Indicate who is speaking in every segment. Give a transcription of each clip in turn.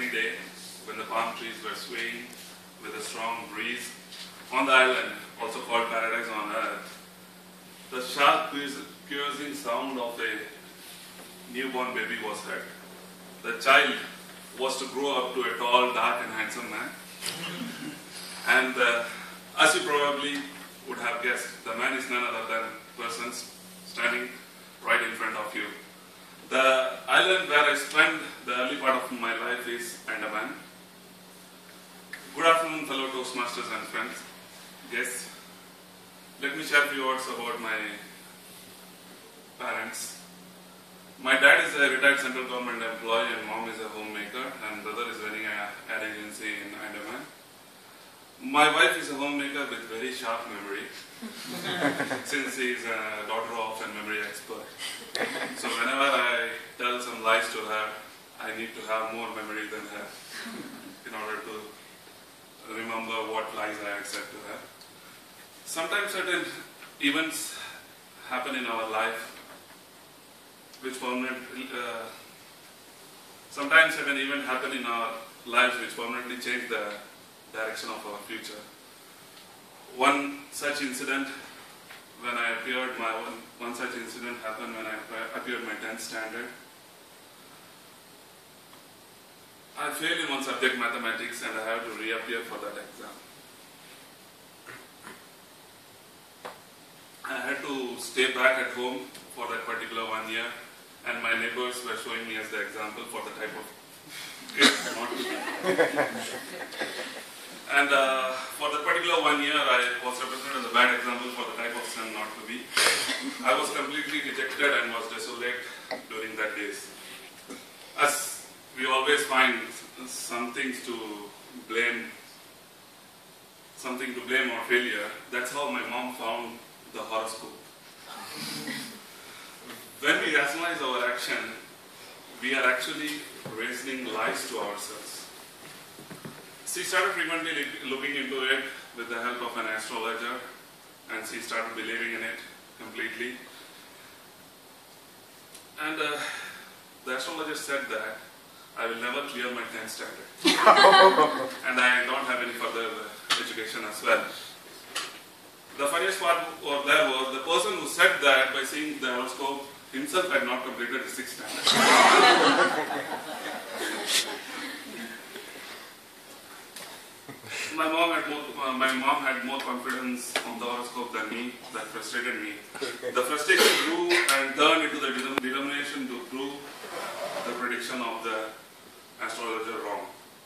Speaker 1: sunny day when the palm trees were swaying with a strong breeze. On the island, also called Paradise on Earth, the sharp piercing sound of a newborn baby was heard. The child was to grow up to a tall, dark and handsome man. And as you probably would have guessed, the man is none other than person standing right in front of you. The island where I spent the early part of my life is Andaman. Good afternoon, fellow Toastmasters and friends. Yes, let me share a few words about my parents. My dad is a retired central government employee and mom is a homemaker, and brother is running an ad agency in Andaman. My wife is a homemaker with very sharp memory since she is a daughter of a memory expert. So whenever I tell some lies to her, I need to have more memory than her in order to remember what lies I had said to her. Sometimes certain events happen in our life which sometimes certain events happen in our lives which permanently change the direction of our future. One such incident when I appeared, one such incident happened when I appeared my 10th standard. I failed in one subject, mathematics, and I had to reappear for that exam. I had to stay back at home for that particular 1 year, and my neighbors were showing me as the example for the type of kid not to be. And for that particular 1 year, I was represented as a bad example for the type of son not to be. I was completely dejected and was desolate during that days. As we always find some things to blame, something to blame or failure, that's how my mom found the horoscope. When we rationalize our action, we are actually raising lies to ourselves. She started frequently looking into it with the help of an astrologer, and she started believing in it completely. And the astrologer said that I will never clear my 10th standard. And I don't have any further education as well. The funniest part there was the person who said that by seeing the horoscope himself had not completed the 6th standard. My mom had more confidence on the horoscope than me. That frustrated me. The frustration grew and turned into the determination to prove the prediction of the astrologer wrong.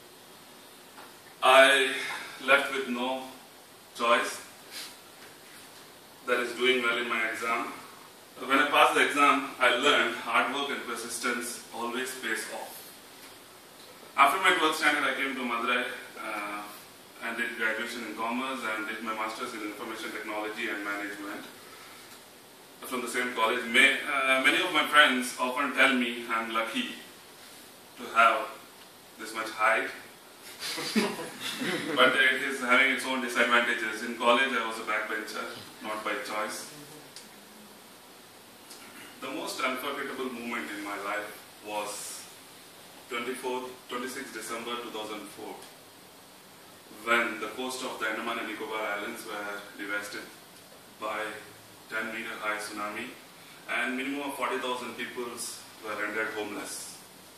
Speaker 1: I left with no choice, that is doing well in my exam. When I passed the exam, I learned hard work and persistence always pays off. After my 12th standard, I came to Madurai and did graduation in commerce and did my master's in information technology and management from the same college. Many of my friends often tell me I'm lucky to have this much height, but it is having its own disadvantages. In college, I was a backbencher, not by choice. The most unforgettable moment in my life was 26 December 2004, when the coast of the Andaman and Nicobar Islands were devastated by 10-meter high tsunami, and minimum of 40,000 people were rendered homeless.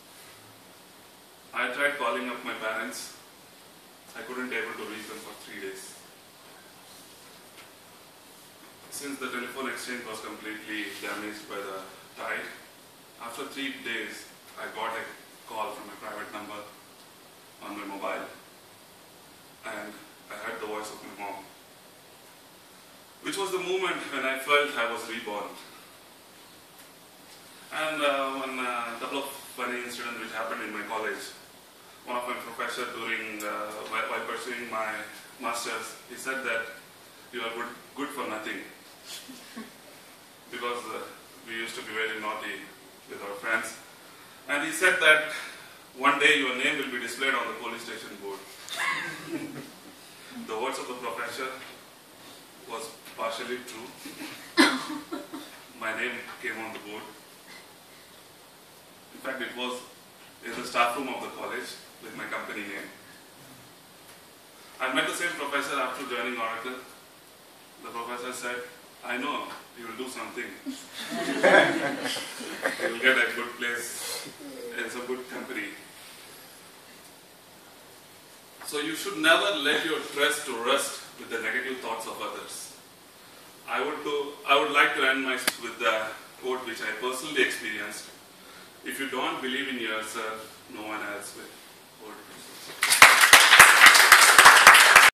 Speaker 1: I tried calling up my parents. I couldn't able to reach them for 3 days. Since the telephone exchange was completely damaged by the tide, after 3 days, I got a call from a private number on my mobile, and I heard the voice of my mom, which was the moment when I felt I was reborn. And a couple of funny incidents which happened in my college. One of my professors while pursuing my master's, he said that you are good for nothing, because we used to be very naughty with our friends. And he said that one day your name will be displayed on the police station board. The words of the professor was partially true. My name came on the board. In fact, it was in the staff room of the college with my company name. I met the same professor after joining Oracle. The professor said, I know you will do something. You will get a good place in some good company. So you should never let your trust to rest with the negative thoughts of others. I would like to end with the quote which I personally experienced. If you don't believe in yourself, no one else will. Over to you.